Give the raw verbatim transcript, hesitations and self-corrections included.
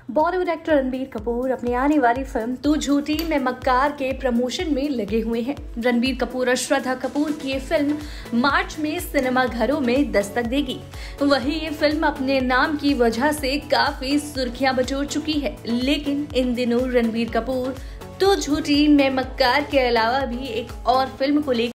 Bollywood actor Ranbir Kapoor अपनी आने वाली फिल्म तू झूठी मैं मक्कार के प्रमोशन में लगे हुए हैं। रणबीर कपूर और श्रद्धा कपूर की ये फिल्म मार्च में सिनेमा घरों में दस्तक देगी। वहीं ये फिल्म अपने नाम की वजह से काफी सुर्खियां बटोर चुकी है, लेकिन इन दिनों रणबीर कपूर तू झूठी मैं मक्कार के अलावा भी एक और फिल्म को लेकर